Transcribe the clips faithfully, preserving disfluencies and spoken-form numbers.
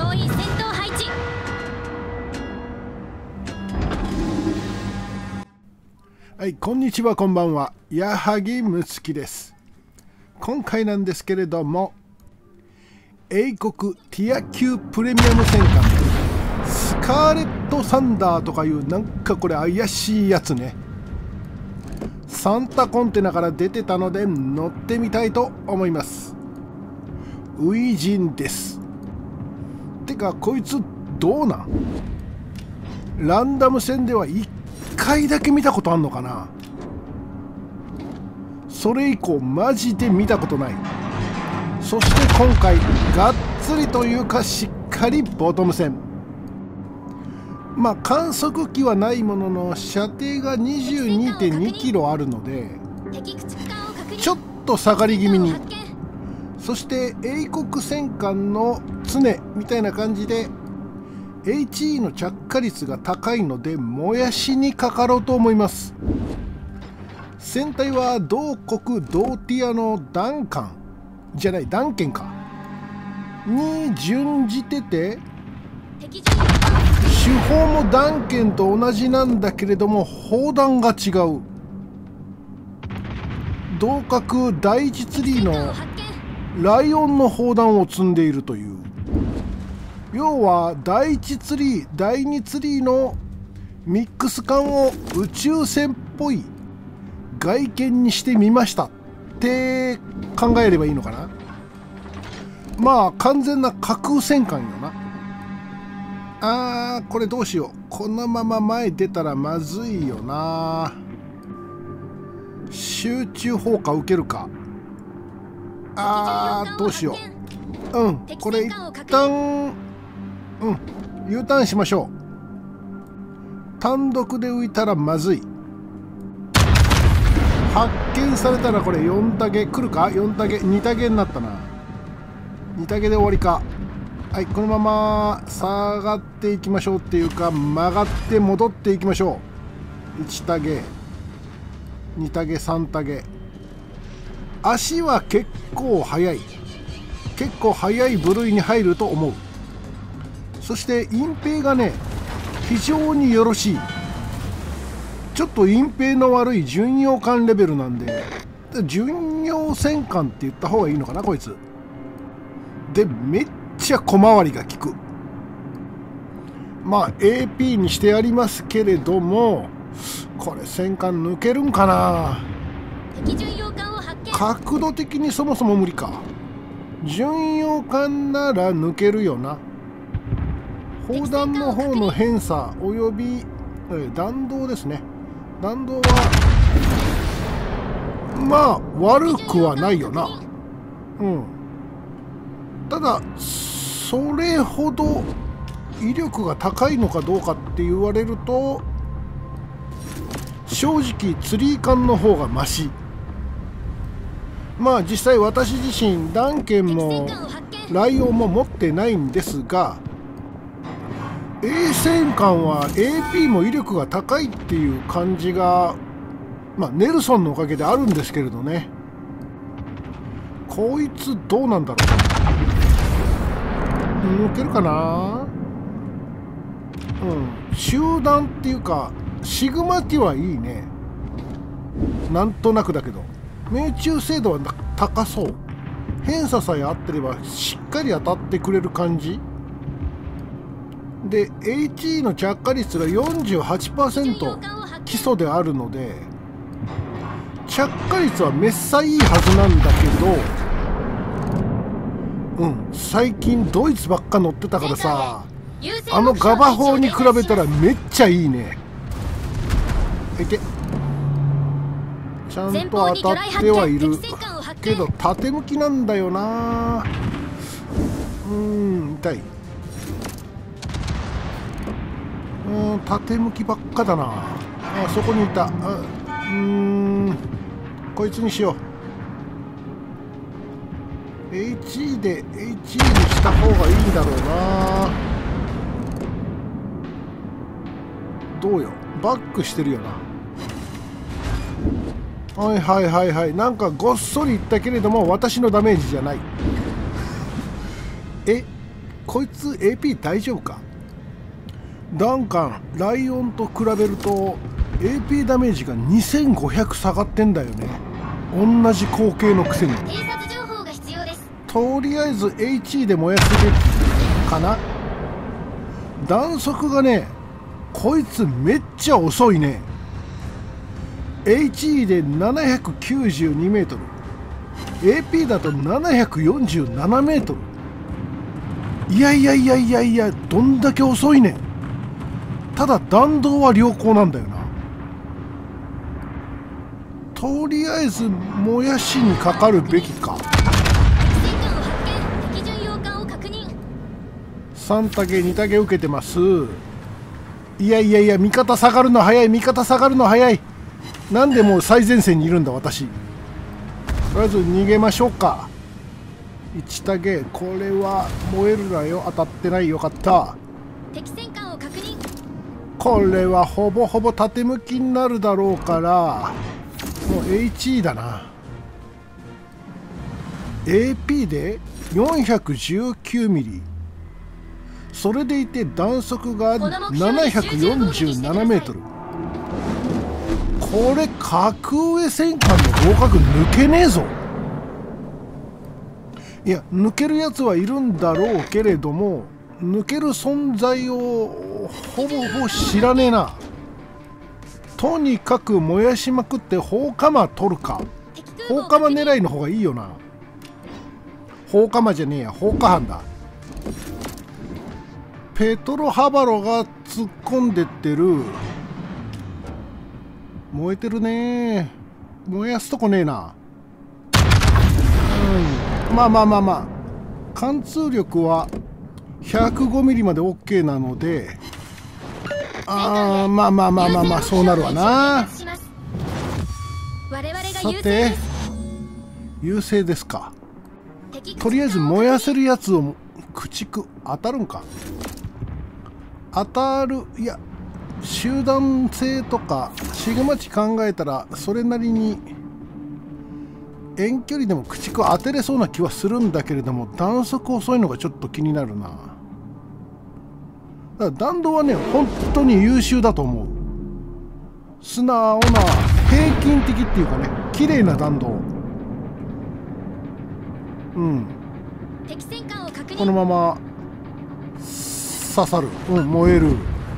総員戦闘配置。 はい、こんにちは、こんばんは。矢作睦月です。今回なんですけれども、英国ティアきゅうプレミアム戦艦スカーレット・サンダーとかいうなんかこれ怪しいやつね。サンタコンテナから出てたので乗ってみたいと思います。ウイジンです。てかこいつどうなん？ランダム戦ではいっかいだけ見たことあんのかな。それ以降マジで見たことない。そして今回がっつりというかしっかりボトム戦。まあ観測機はないものの射程が にじゅうにてんにキロあるのでちょっと下がり気味に、そして英国戦艦の常みたいな感じで エイチイー の着火率が高いので燃やしにかかろうと思います。船体は同国同ティアのダンカンじゃないダンケンかに準じてて、手法もダンケンと同じなんだけれども砲弾が違う。同格第一ツリーのライオンの砲弾を積んでいるという。要は第一ツリー第二ツリーのミックス艦を宇宙船っぽい外見にしてみましたって考えればいいのかな。まあ完全な架空戦艦よな。あーこれどうしよう。このまま前出たらまずいよな。集中砲火受けるか。あーどうしよう。うんこれ一旦うん U ターンしましょう。単独で浮いたらまずい。発見されたらこれよんタゲ来るか。よんタゲにタゲになったな。にタゲで終わりか。はいこのまま下がっていきましょうっていうか曲がって戻っていきましょう。いちタゲにタゲさんタゲ。足は結構速い結構速い部類に入ると思う。そして隠蔽がね非常によろしい。ちょっと隠蔽の悪い巡洋艦レベルなんで巡洋戦艦って言った方がいいのかなこいつで。めっちゃ小回りが利く。まあ エーピー にしてありますけれどもこれ戦艦抜けるんかな。角度的にそもそも無理か。巡洋艦なら抜けるよな。砲弾の方の偏差および弾道ですね。弾道はまあ悪くはないよな。うんただそれほど威力が高いのかどうかって言われると正直ツリー艦の方がマシ。まあ実際私自身ダンケンもライオンも持ってないんですがA戦艦は エーピー も威力が高いっていう感じがまあネルソンのおかげであるんですけれどね。こいつどうなんだろう。抜けるかな。うん集団っていうかシグマティはいいね。なんとなくだけど命中精度は高そう。偏差さえ合ってればしっかり当たってくれる感じで エイチイー の着火率が よんじゅうはちパーセント 基礎であるので着火率はめっさいいはずなんだけど、うん最近ドイツばっか乗ってたからさあのガバ砲に比べたらめっちゃいいね。いけちゃんと当たってはいるけど縦向きなんだよな。うーん痛い。うん縦向きばっかだな。あそこにいた。あうーんこいつにしよう。 エイチイー で エイチイー にした方がいいんだろうな。どうよバックしてるよな。はいはいはいはいなんかごっそりいったけれども私のダメージじゃない。えこいつ エーピー 大丈夫か。ダンカンライオンと比べると エーピー ダメージがにせんごひゃく下がってんだよね。同じ口径のくせに。とりあえず エイチイー で燃やすべきかな。弾速がね、こいつめっちゃ遅いね。 エイチイー でななひゃくきゅうじゅうにメートル、 エーピー だとななひゃくよんじゅうななメートル。いやいやいやいやいや、どんだけ遅いねん。ただ弾道は良好なんだよな。とりあえず燃やしにかかるべきか。さんタゲにタゲ受けてます。いやいやいや、味方下がるの早い、味方下がるの早い。なんでもう最前線にいるんだ私。とりあえず逃げましょうか。いちタゲ、これは燃えるなよ。当たってない。よかった。 敵戦艦を確認。 これはほぼほぼ縦向きになるだろうからもう エイチイー だな。 エーピー でよんひゃくじゅうきゅうミリ、それでいて弾速がななひゃくよんじゅうななメートル。これ格上戦艦の合格抜けねえぞ。いや抜けるやつはいるんだろうけれども、抜ける存在をほぼほぼ知らねえな。とにかく燃やしまくって放火魔取るか。放火魔狙いの方がいいよな。放火魔じゃねえや、放火犯だ。ペトロハバロが突っ込んでってる。燃えてるね。燃やすとこねえな。うん、まあまあまあまあ貫通力はひゃくごミリまで OK なので、あーまあまあまあまあまあそうなるわな。さて優勢ですか。とりあえず燃やせるやつを駆逐。当たるんか。当たる。いや集団性とかシグマ値考えたらそれなりに遠距離でも駆逐当てれそうな気はするんだけれども、弾速遅いのがちょっと気になるな。だから弾道はね本当に優秀だと思う。素直な平均的っていうかね、綺麗な弾道。うん、このまま刺さる。うん、燃える。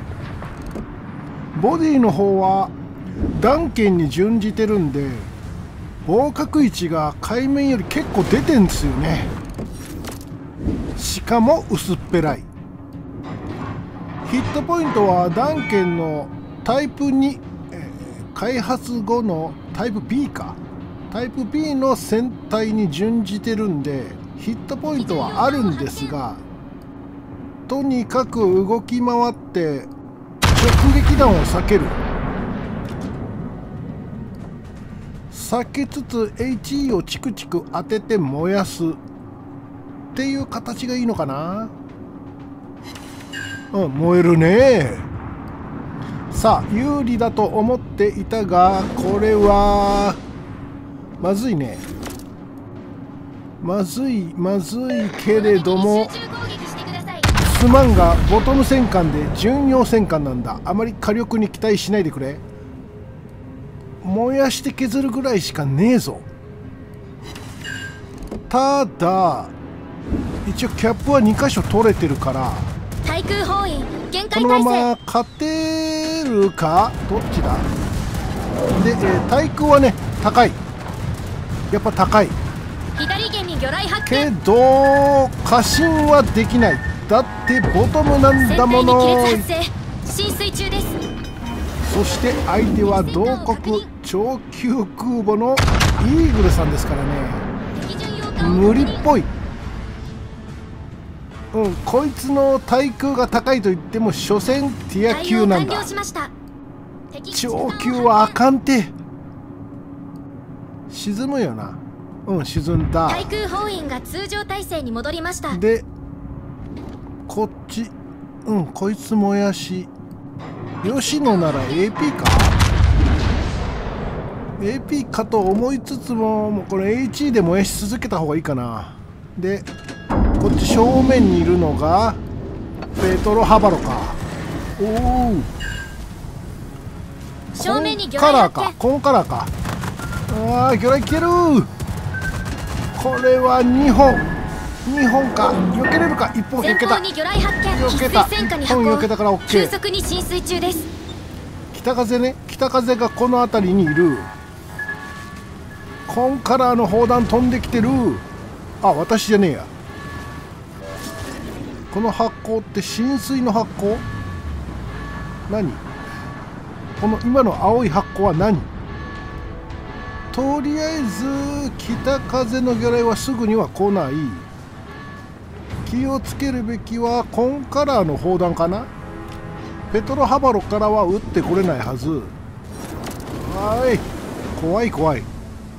ボディの方は弾剣に準じてるんで防角位置が海面より結構出てんですよね。しかも薄っぺらい。ヒットポイントは弾剣のタイプに、えー、開発後のタイプ ビー か。タイプ ビー の船体に準じてるんでヒットポイントはあるんですが、とにかく動き回って直撃弾を避ける。避けつつ エイチイー をチクチク当てて燃やすっていう形がいいのかな。うん、燃えるね。さあ有利だと思っていたがこれはまずいね。まずいまずいけれどもすまんがボトム戦艦で巡洋戦艦なんだ。あまり火力に期待しないでくれ。燃やして削るぐらいしかねえぞ。ただ一応キャップはにかしょ取れてるから対空砲員限界このま態勢。 ま勝てるか。どっちだ。で、えー、対空はね高い。やっぱ高い左舷に魚雷発け見。 ど過信はできない。だってボトムなんだもの。 船体に亀裂発生。浸水中です。 そして相手は同国超級空母のイーグルさんですからね。無理っぽい。うん、こいつの対空が高いと言っても所詮ティア級なんだ。超級はあかんて。沈むよな。うん、沈んだ。 対空砲員が通常態勢に戻りました。 でこっち、うん、こいつ燃やし。吉野なら エーピー か エーピー かと思いつつも、もうこれ エイチイー で燃やし続けた方がいいかな。でこっち正面にいるのがペトロハバロか。おお、 正面に魚カラー雷発見。 か、コンカラーか。ああ、魚雷来てる。これはにほん、にほんか。避けれるか。いっぽん避けた。 前方に魚雷発見。 避けた。 喫水戦火にいっぽん避けたから運 OK。 急速に浸水中です。 北風ね、北風がこの辺りにいる。コンカラーの砲弾飛んできてる。あ、私じゃねえや。この発光って浸水の発光？何？この今の青い発光は何？とりあえず北風の魚雷はすぐには来ない。気をつけるべきはコンカラーの砲弾かな。ペトロハバロからは撃ってこれないはず。はい、怖い怖い。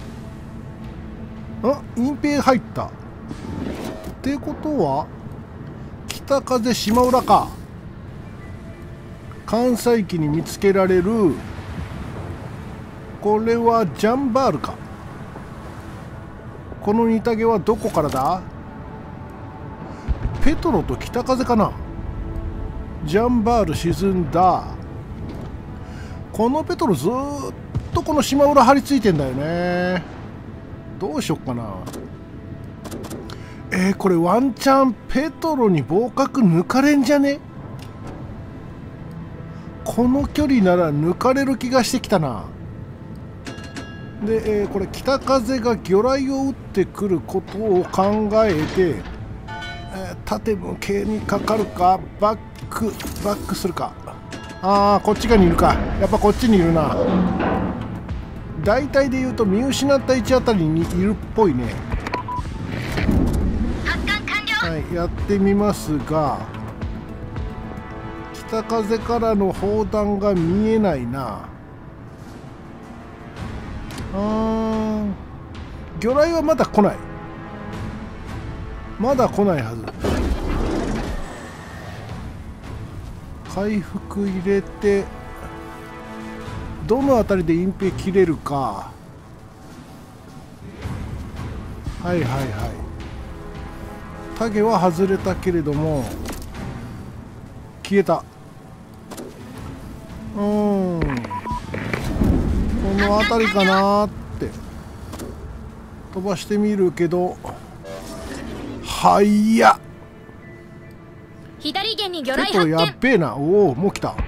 あ、隠蔽入った。ってことは北風島浦か。関西機に見つけられる。これはジャンバールか。このニタゲはどこからだ？ペトロと北風かな。ジャンバール沈んだ。このペトロずーっとこの島浦張り付いてんだよね。どうしよっかな。えー、これワンチャンペトロに防角抜かれんじゃね？この距離なら抜かれる気がしてきたな。で、えー、これ北風が魚雷を撃ってくることを考えて、えー、縦向けにかかるか、バックバックするか。ああ、こっち側にいるか。やっぱこっちにいるな。大体で言うと見失った位置あたりにいるっぽいね。はい、やってみますが、北風からの砲弾が見えないな。あー、魚雷はまだ来ない。まだ来ないはず。回復入れて、どの辺りで隠蔽切れるか。はいはいはい。タゲは外れたけれども消えた。うーん、この辺りかなーって飛ばしてみるけど、はいや、 左舷に魚雷結構やっ発見。 べえな。おお、もう来た。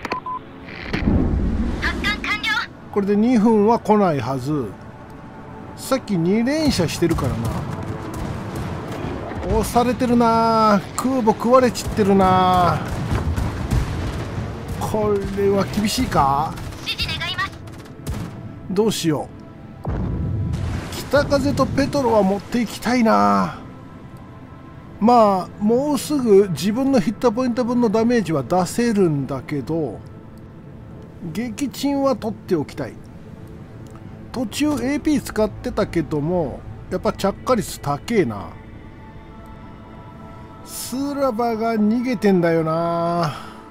これでにふんは来ないはず。さっきに連射してるからな。押されてるな。空母食われちってるな。これは厳しいか。どうしよう。北風とペトロは持っていきたいな。まあもうすぐ自分のヒットポイント分のダメージは出せるんだけど、撃沈は取っておきたい。途中 エーピー 使ってたけどもやっぱ着火率高えな。スラバが逃げてんだよな。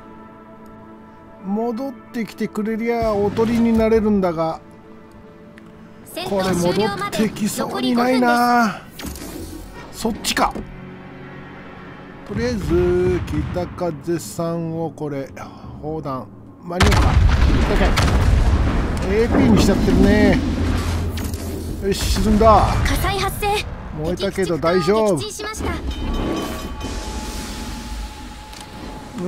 戻ってきてくれりゃおとりになれるんだが、これ戻ってきそうにないな。そっちか。とりあえず北風さんをこれ砲弾間に合うか。エーピー にしちゃってるね。よし、沈んだ。 火災発生。 燃えたけど大丈夫。 撃沈しました。 うん、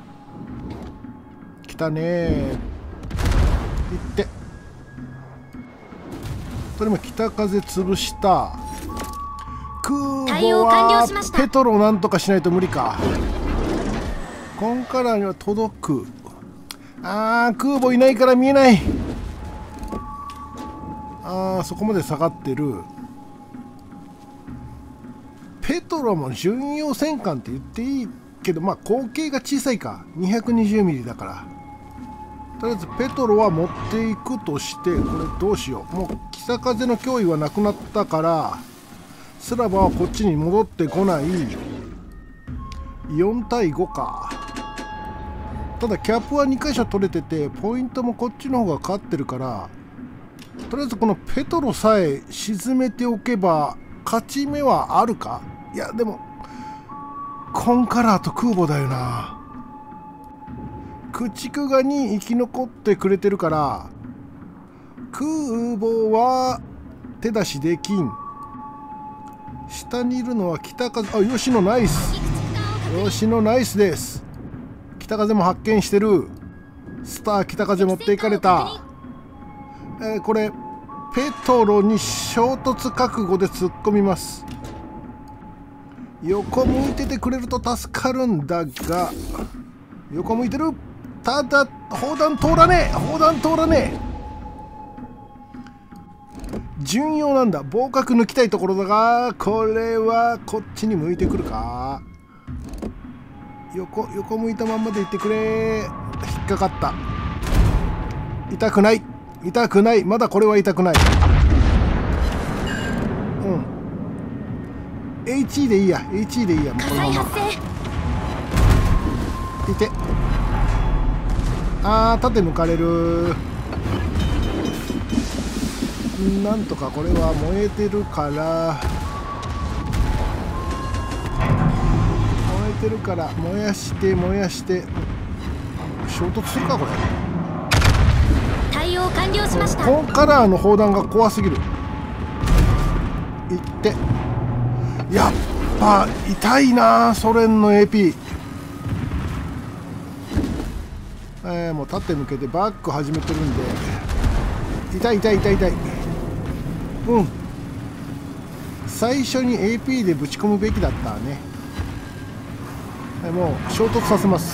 来たね。行ってそれも北風潰した。空母はペトロをなんとかしないと無理か。コンカラーには届く。あー、空母いないから見えない。あー、そこまで下がってる。ペトロも巡洋戦艦って言っていいけど、まあ口径が小さいか。にひゃくにじゅうミリだから。とりあえずペトロは持っていくとして、これどうしよう。もう北風の脅威はなくなったから、スラバはこっちに戻ってこない。よんたいごか。ただキャップはにかしょ取れてて、ポイントもこっちの方が勝ってるから、とりあえずこのペトロさえ沈めておけば勝ち目はあるか。 いやでもコンカラーと空母だよな。駆逐艦に生き残ってくれてるから空母は手出しできん。下にいるのは北風。あ、吉野ナイス。吉野ナイスです。北風も発見してる。スター北風持っていかれた。えー、これペトロに衝突覚悟で突っ込みます。横向いててくれると助かるんだが、横向いてる。ただ砲弾通らねえ、砲弾通らねえ。巡洋なんだ。防角抜きたいところだが、これはこっちに向いてくるか。横横向いたまんまでいってくれ。引っかかった。痛くない、痛くない。まだこれは痛くない。うん、 エイチイー でいいや、 エイチイー でいいや。もうこのままいて。あー、縦抜かれる。なんとかこれは燃えてるから、燃えてるから燃やして燃やして。衝突するかこれ。 対応完了しました。 コンカラーの砲弾が怖すぎる。いって。やっぱ痛いなソ連の エーピー。えー、もう縦向けてバック始めてるんで痛い痛い痛い痛い。うん、最初に エーピー でぶち込むべきだったね。はい、もう衝突させます。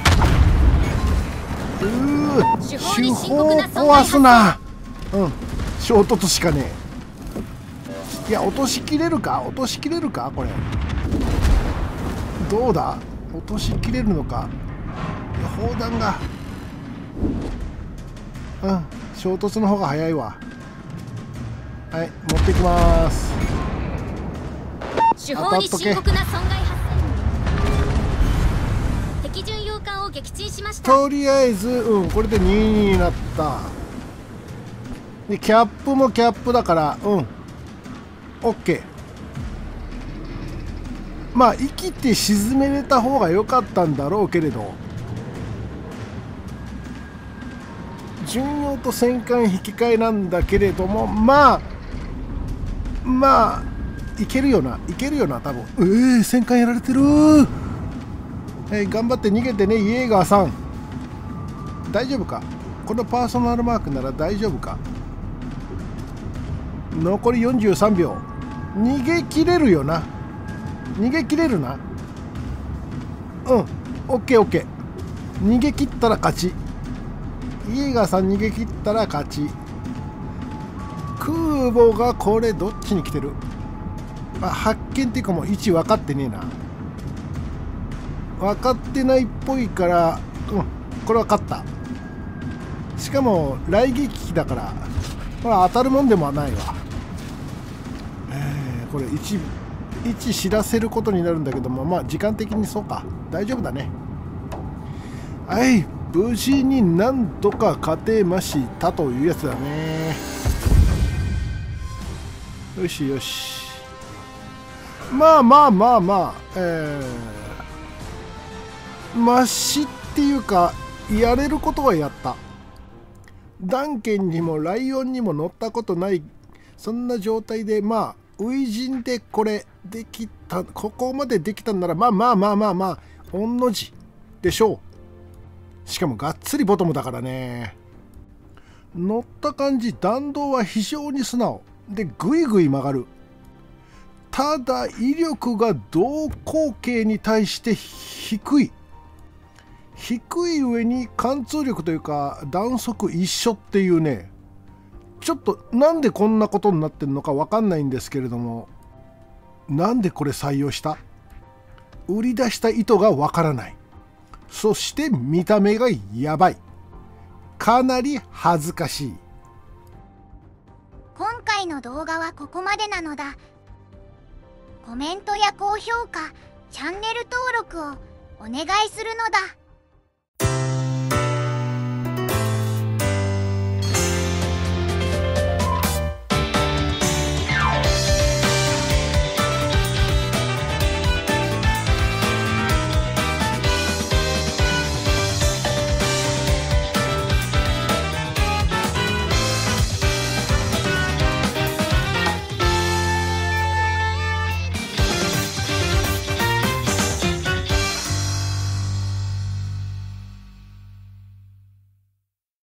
うー、手法壊すな。うん、衝突しかねえ。いや、落としきれるか、落としきれるかこれ。どうだ、落としきれるのか。いや、砲弾が、うん、衝突の方が早いわ。はい、持ってきます。 手法に深刻な損害発生。敵巡洋艦を撃沈しました。 とりあえず、うん、これでにになった。でキャップもキャップだから、うん、 OK。 まあ生きて沈めれた方が良かったんだろうけれど、巡洋と戦艦引き換えなんだけれども、まあまあいけるよな、いけるよな多分。えー、戦艦やられてる。えー、頑張って逃げてね、イエーガーさん。大丈夫か、このパーソナルマークなら大丈夫か。残りよんじゅうさんびょう。逃げ切れるよな、逃げ切れるな。うん、オッケーオッケー。逃げ切ったら勝ち。イエーガーさん逃げ切ったら勝ち。空母がこれどっちに来てる。あ、発見っていうかもう位置分かってねえな。分かってないっぽいから、うん、これは勝った。しかも雷撃機だからこれは当たるもんでもないわ。えー、これ位置位置知らせることになるんだけども、まあ時間的にそうか、大丈夫だね。はい、無事になんとか勝てましたというやつだね。よしよし、まあまあまあまあ、えー、マシっていうかやれることはやった。ダンケンにもライオンにも乗ったことない、そんな状態で、まあ初陣でこれできた、ここまでできたんなら、まあまあまあまあまあ御の字でしょう。しかもがっつりボトムだからね。乗った感じ、弾道は非常に素直でぐいぐい曲がる。ただ威力が同口径に対して低い。低い上に貫通力というか弾速一緒っていうね、ちょっとなんでこんなことになってるのか分かんないんですけれども、なんでこれ採用した？売り出した意図が分からない。そして見た目がやばい。かなり恥ずかしい。 今回の動画はここまでなのだ。コメントや高評価、チャンネル登録をお願いするのだ。